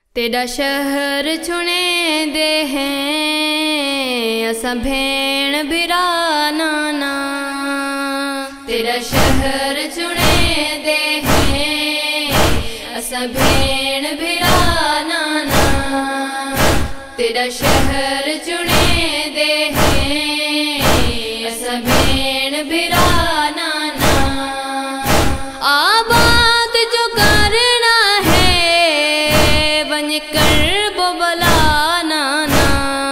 तेरा शहर चुने दे हैं असा भेण बिरा नाना। तेरा शहर चुने दे हैं असा भेण बिरा नाना। तेरा शहर चुने दे हैं असा भेण बिरा नाना। आबाद जो करना है बन कर बोबला नाना।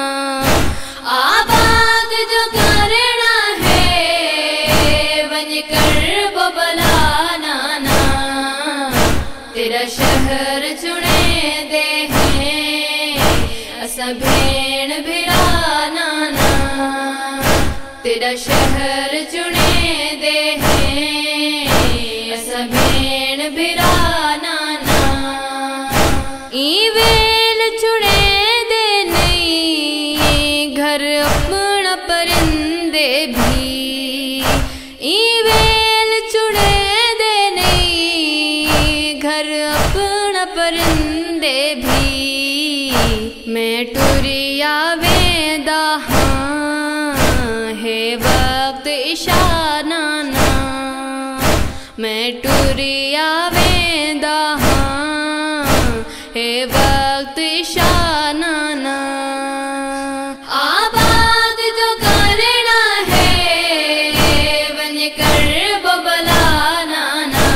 आबाद जो करना है बन कर बोबला नाना। तेरा शहर चुने दे हैं असा भेण बिरा नाना। तेरा शहर चुने दे हैं असा भेण बिरा नाना। ई वेल चुने दे नहीं घर अपना परिंदे भी। ई वेल चुने दे नहीं घर अपना परिंदे भी। मैं टुरिया वेंदा हाँ है वक्त इशा नाना। मैं टुरिया वेंदा हाँ है वक्त इशा नाना। आबाद जो करना है बन कर बोबला नाना।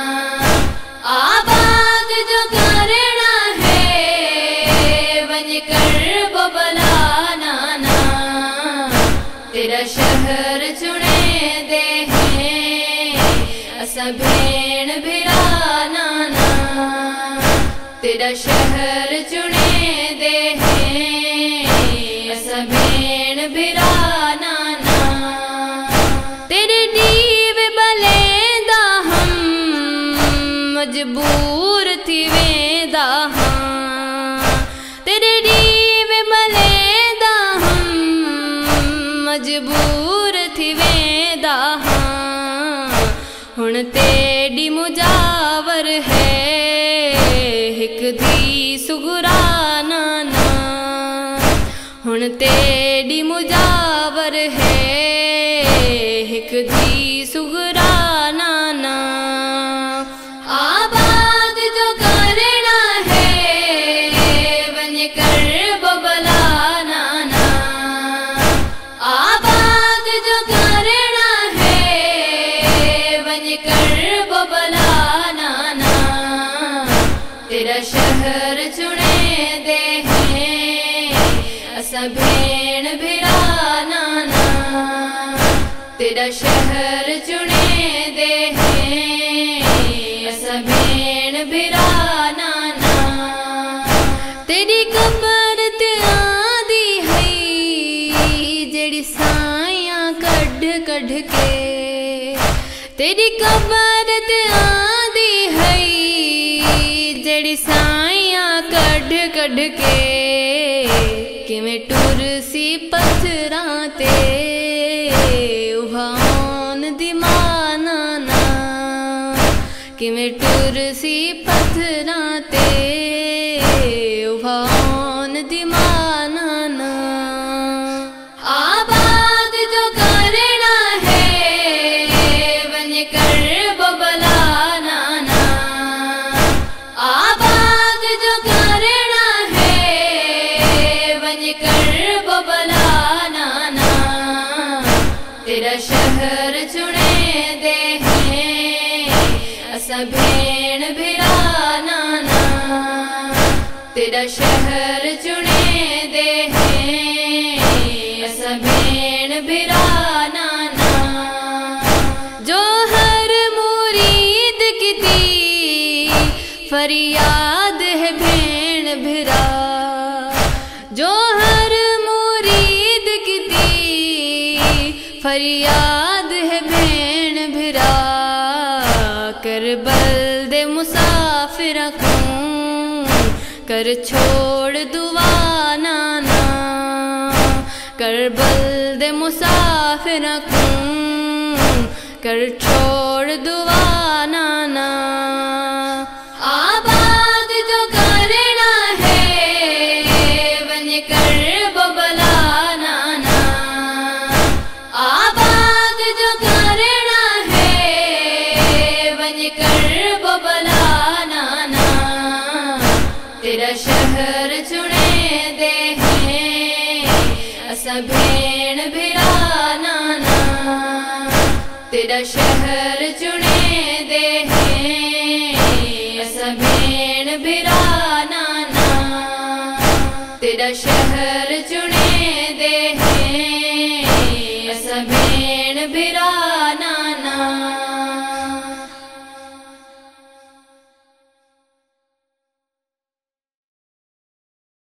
आबाद जो करना है बन कर बोबला नाना। तेरा शहर चुने दे हैं असा भेण बिरा नाना। तेरा शहर चुने दे हैं असा भेण बिरा नाना। तेरे दीवे बलेंदा हम मजबूर थी वेंदा हाँ। तेरे दीवे बलेंदा हम मजबूर थी वेंदा हाँ। हुण तेरी मुजावर है हिक धी सुगुरा नाना। हुण तेरी मुजावर है हिक धी सुगुरा नाना। आबाद जो करना है बन कर बोबला नाना। आबाद जो करना है बन कर बोबला नाना। तेरा शहर चुने दे हैं असा भेण बिरा नाना। तेरा शहर चुने दे हैं असा भेण बिरा नाना। तेरी कबर ते आंदी है जेड़ी साइयां कढ़ कढ़ के। तेरी कबर ते आंदी है जेड़ी साइयां कढ़ कढ़ के। किवें टुरसी पत्थरां ते उहान दी मां नाना। किवें टुरसी पत्थरां ते उहान दी मां नाना। आबाद जो करना है बन कर बोबला नाना। आबाद जो करना है बन कर बोबला नाना। तेरा शहर चुने दे हैं असा भेण बिरा नाना। तेरा शहर चुने दे हैं असा भेण बिरा नाना। जो हर मुरीद की थी फरियाद है भेण बिरा। जो हर मुरीद की थी फरियाद है भेण बिरा। करबल दे मुसाफिरा को कर छोड़ दुआ नाना। करबल दे मुसाफिरा को कर छोड़ दुआ नाना। आबाद जो करना कर बबला नाना, तेरा शहर चुने दे हैं असा भेण भिरा नाना, तेरा शहर चुने दे हैं असा भेण भिरा नाना, तेरा शहर चुने